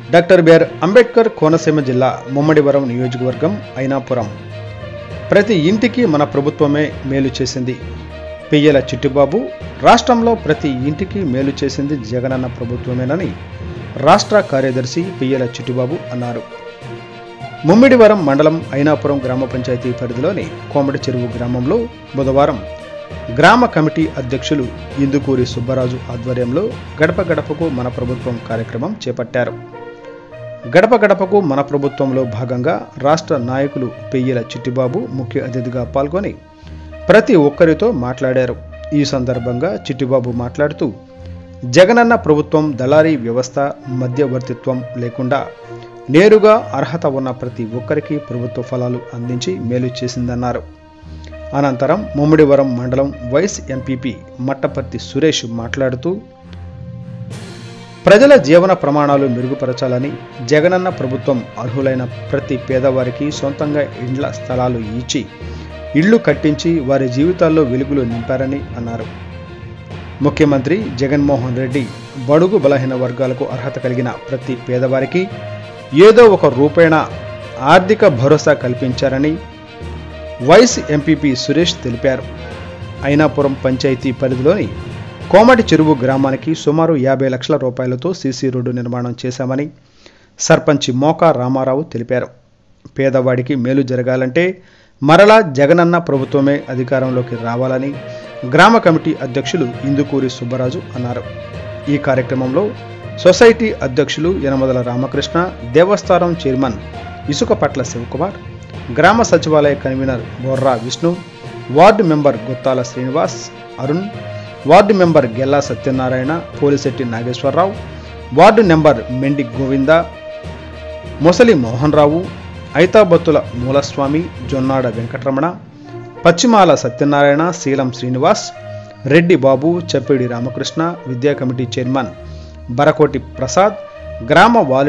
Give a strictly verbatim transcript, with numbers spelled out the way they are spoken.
Doctor BR Ambedkar Konaseema జిల్లా ముమ్మడివరం నియోజకవర్గం అయినాపురం. ప్రతి ఇంటికి మన ప్రభుత్వమే మేలు చేసింది. పియ్యల చిట్టిబాబు రాష్ట్రంలో ప్రతి ఇంటికి మేలు చేసింది జగనన్న ప్రభుత్వమేనని రాష్ట్ర కార్యదర్శి పియ్యల చిట్టిబాబు అన్నారు. ముమ్మిడివరం మండలం అయినాపురం గ్రామ పంచాయతీ పరిధిలోని కోమటి చెరువు గ్రామంలో బుధవారం గ్రామ కమిటీ అధ్యక్షులు ఇందుకూరి సుబ్బరాజు ఆధ్వర్యంలో గడప గడపకు మన ప్రభుత్వం కార్యక్రమం చేపట్టారు. గడప గడపకు మన ప్రభుత్వంలో భాగంగా రాష్ట్ర నాయకులు పియ్యల చిట్టిబాబు ముఖ్య అతిథిగా పాల్గొని ప్రతి ఒక్కరితో మాట్లాడారు. ఈ సందర్భంగా చిట్టిబాబు మాట్లాడుతూ జగనన్న ప్రభుత్వం దళారీ వ్యవస్థ, మధ్యవర్తిత్వం లేకుండా నేరుగా అర్హత ఉన్న ప్రతి ఒక్కరికి ప్రభుత్వ ఫలాలు అందించి మేలు చేసిందన్నారు. అనంతరం ముమ్మిడివరం మండలం వైస్ ఎంపీపీ మట్టపర్తి సురేష్ మాట్లాడుతూ ప్రజల జీవన ప్రమాణాలు మెరుగుపరచాలని జగనన్న ప్రభుత్వం అర్హులైన ప్రతి పేదవారికి సొంతంగా ఇండ్ల స్థలాలు ఇచ్చి ఇళ్లు కట్టించి వారి జీవితాల్లో వెలుగులు నింపారని అన్నారు. ముఖ్యమంత్రి జగన్మోహన్ రెడ్డి బడుగు బలహీన వర్గాలకు అర్హత కలిగిన ప్రతి పేదవారికి ఏదో ఒక రూపేణ ఆర్థిక భరోసా కల్పించారని వైస్ ఎంపీపీ సురేష్ తెలిపారు. అయినాపురం పంచాయతీ పరిధిలోని కోమటి చెరువు గ్రామానికి సుమారు యాభై లక్షల రూపాయలతో సీసీ రోడ్డు నిర్మాణం చేశామని సర్పంచి మోకా రామారావు తెలిపారు. పేదవాడికి మేలు జరగాలంటే మరలా జగనన్న ప్రభుత్వమే అధికారంలోకి రావాలని గ్రామ కమిటీ అధ్యక్షులు ఇందుకూరి సుబ్బరాజు అన్నారు. ఈ కార్యక్రమంలో సొసైటీ అధ్యక్షులు యనమదల రామకృష్ణ, దేవస్థానం చైర్మన్ ఇసుకపట్ల శివకుమార్, గ్రామ సచివాలయ convener Borra Vishnu, ward member Guttala Srinivas, Arun, ward member Gella Satyanarayana, Polisetti Nageswara Rao, ward number Mendi Govinda, Mosali Mohan రావు, ఐతాబత్తుల మూలస్వామి, జొన్నాడ వెంకటరమణ, పశ్చిమాల సత్యనారాయణ, శీలం శ్రీనివాస్, రెడ్డి బాబు, చప్పిడి రామకృష్ణ, విద్యా కమిటీ చైర్మన్ బరకోటి ప్రసాద్, గ్రామ వాలంటీర్